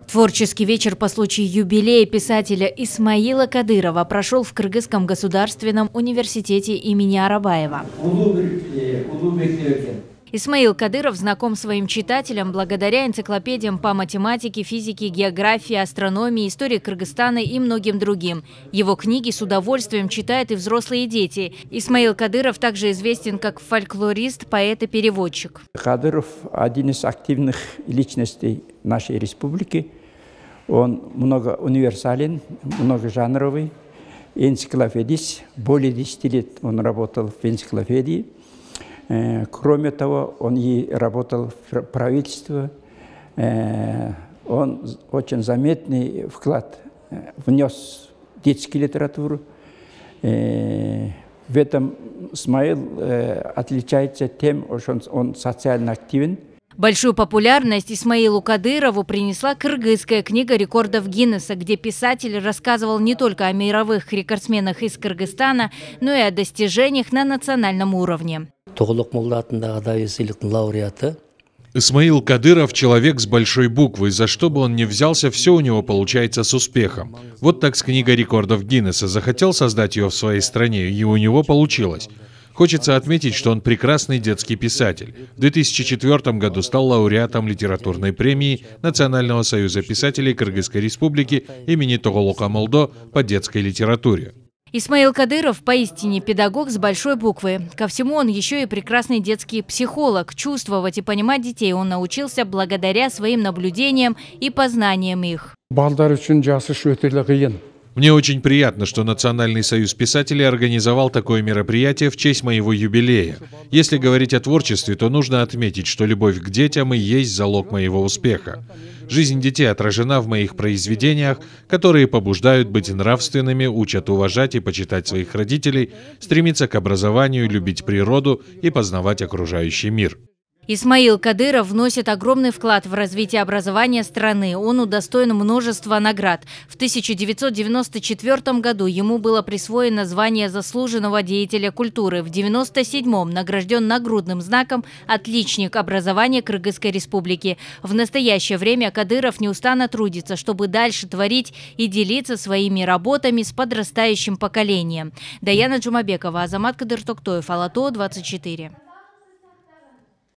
Творческий вечер по случаю юбилея писателя Исмаила Кадырова прошел в Кыргызском государственном университете имени Арабаева. Исмаил Кадыров знаком своим читателям благодаря энциклопедиям по математике, физике, географии, астрономии, истории Кыргызстана и многим другим. Его книги с удовольствием читают и взрослые, и дети. Исмаил Кадыров также известен как фольклорист, поэт и переводчик. Кадыров – один из активных личностей нашей республики. Он много универсален, многожанровый, энциклопедист. Более 10 лет он работал в энциклопедии. Кроме того, он и работал в правительстве. Он очень заметный вклад внес в детскую литературу. В этом Исмаил отличается тем, что он социально активен. Большую популярность Исмаилу Кадырову принесла кыргызская книга рекордов Гиннесса, где писатель рассказывал не только о мировых рекордсменах из Кыргызстана, но и о достижениях на национальном уровне. Исмаил Кадыров – человек с большой буквы, за что бы он ни взялся, все у него получается с успехом. Вот так с книгой рекордов Гиннесса. Захотел создать ее в своей стране, и у него получилось. Хочется отметить, что он прекрасный детский писатель. В 2004 году стал лауреатом литературной премии Национального союза писателей Кыргызской республики имени Тоголока Молдо по детской литературе. Исмаил Кадыров поистине педагог с большой буквы. Ко всему он еще и прекрасный детский психолог. Чувствовать и понимать детей он научился благодаря своим наблюдениям и познаниям их. Мне очень приятно, что Национальный союз писателей организовал такое мероприятие в честь моего юбилея. Если говорить о творчестве, то нужно отметить, что любовь к детям и есть залог моего успеха. Жизнь детей отражена в моих произведениях, которые побуждают быть нравственными, учат уважать и почитать своих родителей, стремиться к образованию, любить природу и познавать окружающий мир. Исмаил Кадыров вносит огромный вклад в развитие образования страны. Он удостоен множества наград. В 1994 году ему было присвоено звание заслуженного деятеля культуры. В 1997 награжден нагрудным знаком «Отличник образования Кыргызской республики». В настоящее время Кадыров неустанно трудится, чтобы дальше творить и делиться своими работами с подрастающим поколением. Даяна Джумабекова, Азамат Кадыртоктоев, Ала-То 24.